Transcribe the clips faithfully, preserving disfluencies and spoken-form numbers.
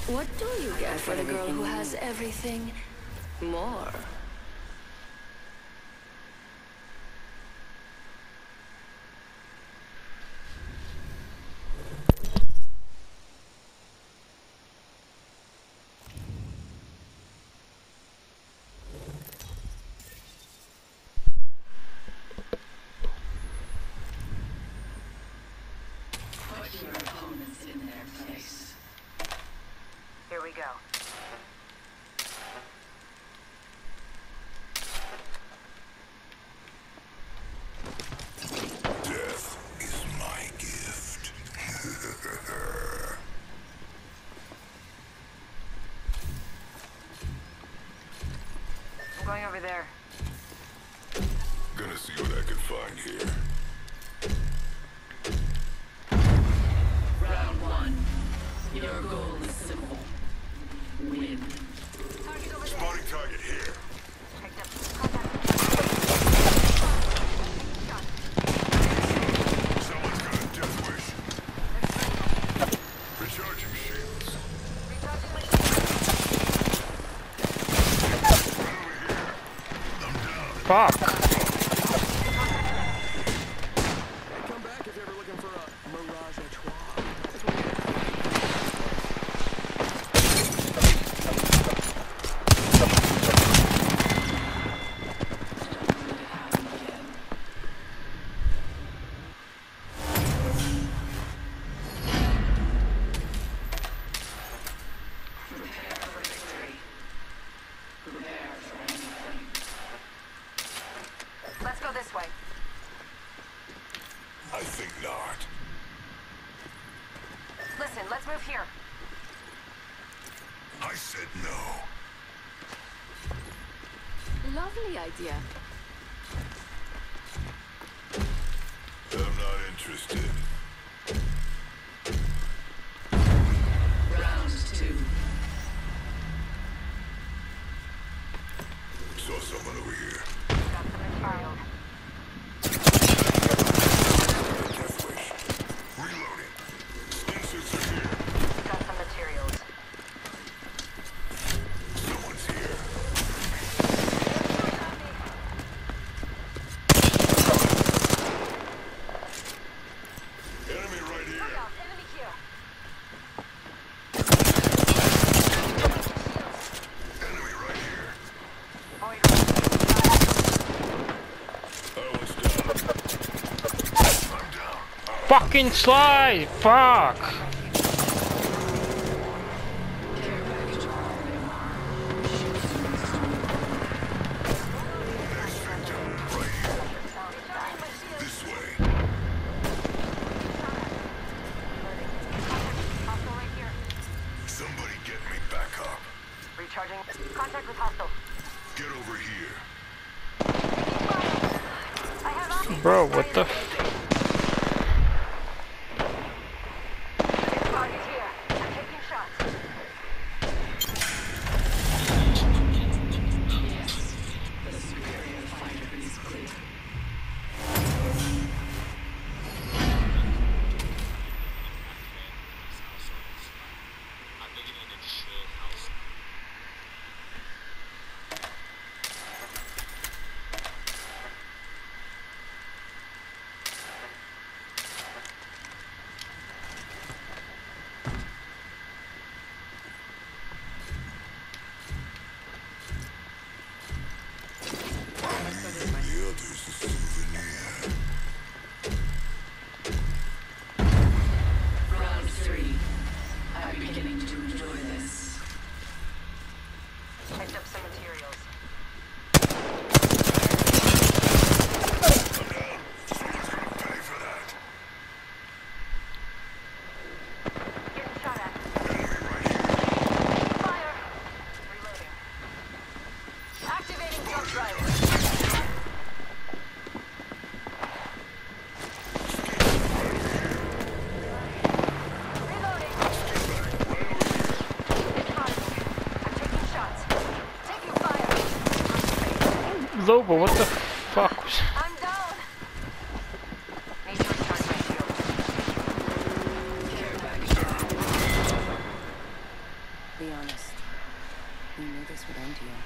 What do you get for the girl who has everything more? Put your opponents in their place. Here we go. Death is my gift. I'm going over there. Gonna see what I can find here. Round one. Your goal is simple. Win. Target over there. Spotting target here. Picked up. Contact. Someone's got a death wish. Recharging shields. Recharging my Right over here. I'm down. Fuck. Come back if you're ever looking for a Mirage à Trois. Prepare for victory. Prepare for anything. Let's go this way. I think not. Listen, let's move here. I said no. Lovely idea. I'm not interested. Round two. Saw someone over here. Got them infired. Death wish. Reloading. Inserts are here. Got some materials. Someone's here. Enemy right here. Look out, enemy here. Enemy right here. Void. That one's down. I'm down. Fucking slide! Fuck! Care package arriving. Next victim. Right here. This way. Hostile right here. Somebody get me back up. Recharging. Contact with hostile. Get over here. I have options. Bro, what the f- Target here. I'm taking shots. Yes. The superior fighter is clear. The others a souvenir. Round three. I'm beginning to enjoy this. Picked up some materials. I'm down. Someone's gonna pay for that. Getting shot at. Enemy right here. Fire. Reloading. Activating jump drive. Reloading. It's hot. I'm taking shots. Taking fire. Lobo, what the fuck was... I'm down. Need to recharge my shield. Care package arriving. Be honest. You knew this would end you.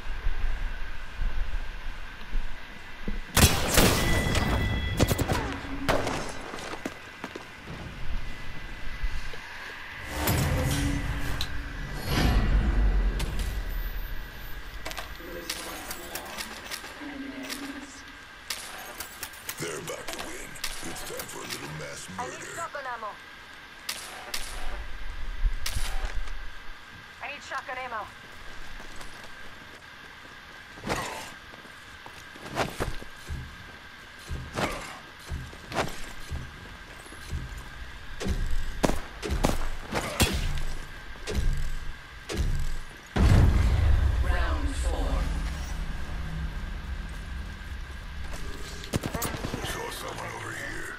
They're about to win. It's time for a little mass I need murder. shotgun ammo. I need shotgun ammo. Round four. Saw someone over here.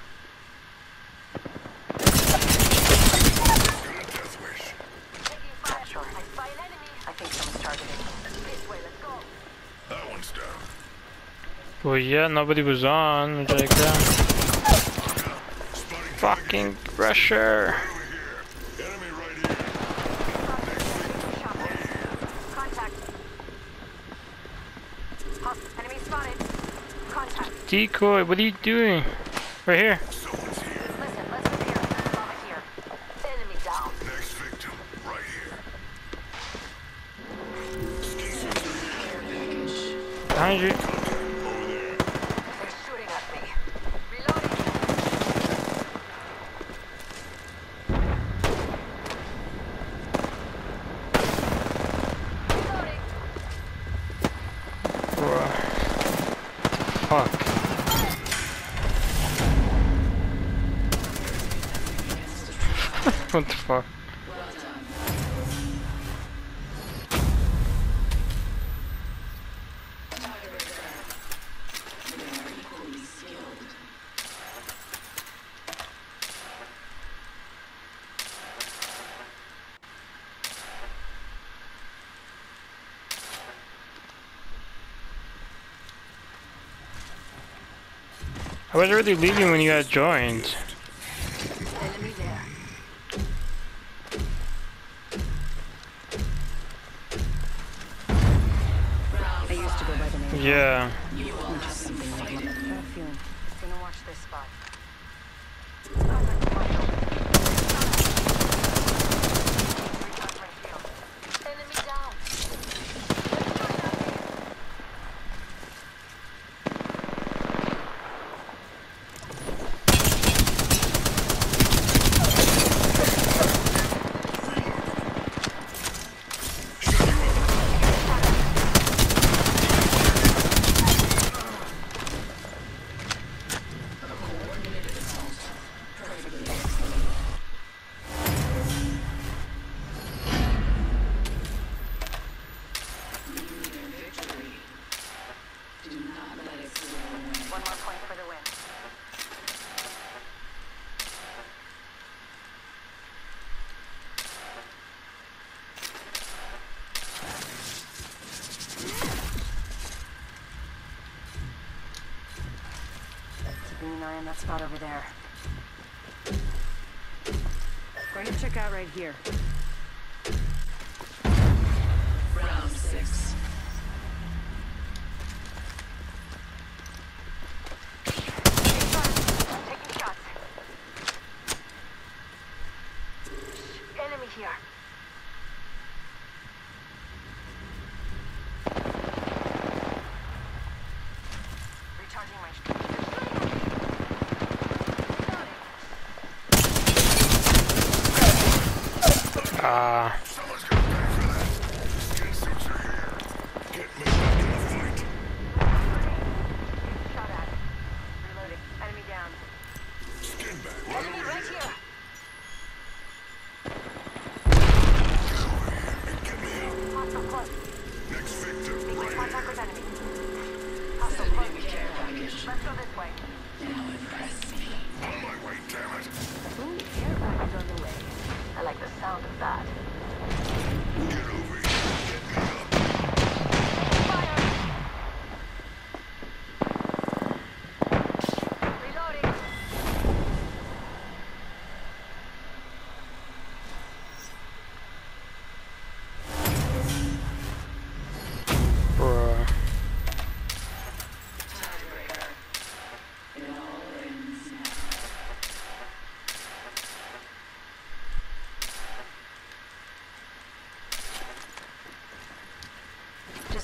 Gonna death wish. Taking fire. Sure. I spy an enemy. I think someone's targeting. This way, let's go. That one's down. Well, yeah, nobody was on. Which I got. Spotting Fucking pressure. over here. Enemy right here. Contact. Hus- enemy spotted. Contact. Decoy, what are you doing? Right here. Someone's here. Listen, let's repair. Lava here. Enemy down. Next victim, right here. Behind you. Over there. They're shooting at me. Reloading. Reloading. Bruh. Fuck. What the fuck? I was already leaving when you got joined. Enemy there. I used to go by the name. Yeah. Which is something like my perfume. Gonna watch this spot. Enemy down. One more point for the win. Keeping an eye on that spot over there. Going to check out right here. Round six. Taking shots. Enemy here. Recharging my Ah. Someone's gonna pay for that. Skin suits are here. Get me back in the fight. shot at. Reloading. Enemy down. Skin back right Enemy over right here. here. Get over here and get me out. Hostile close. Next victim, right Contact here. with enemy. Hostile Sending close. a care package. Let's go this way. Now impress me. On my way, damn it. Ooh, care package on the way. I like the sound of that.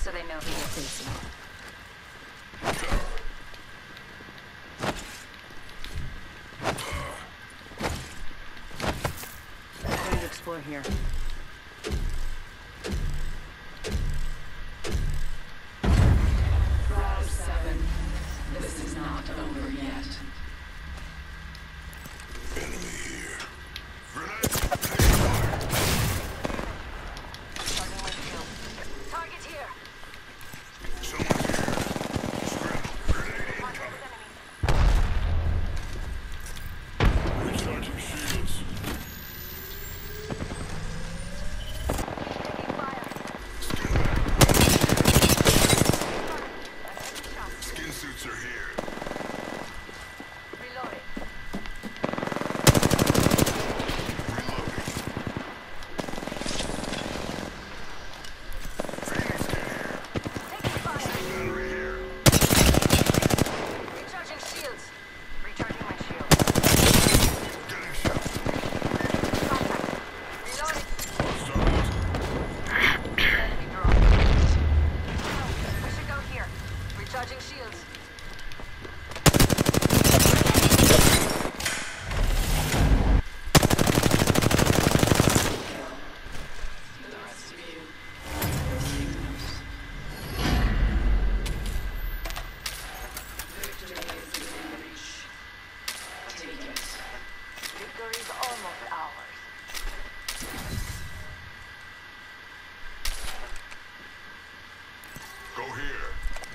so they know who you're facing. Going to explore here. Bravo seven. This is not over yet. Enemy here. Grenade! Charging my shield. Target here. Someone's here. Scramble. Grenade incoming. Recharging shields. Skin suits are here. Reloading. Reloading. Phoenix kit here. Taking fire. Battery here. Recharging shields. Recharging my shield. Getting shot. Reloading. Starboard. Enemy drone. We should go here. Recharging shields. The rest of you. Victory is within reach. Take it. Victory's almost ours. Go here.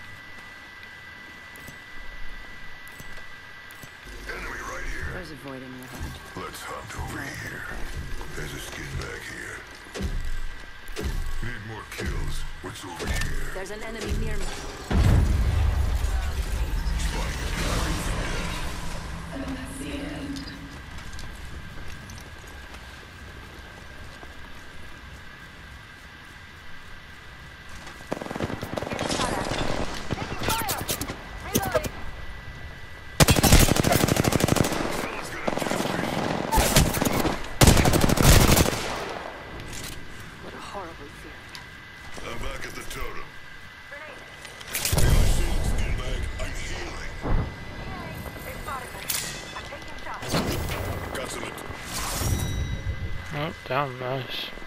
Enemy right here. There's a void in your heart. Let's hunt over here. There's a skin bag here. Need more kills. What's over here? There's an enemy near me. And that's the end. Getting shot at. Taking fire. Reloading. Someone's gonna test me. What a horrible feeling. I'm back at the totem. Grenade. I see the skin bag. I'm healing. They spotted me. I'm taking shots. Got some. Oh, damn, nice.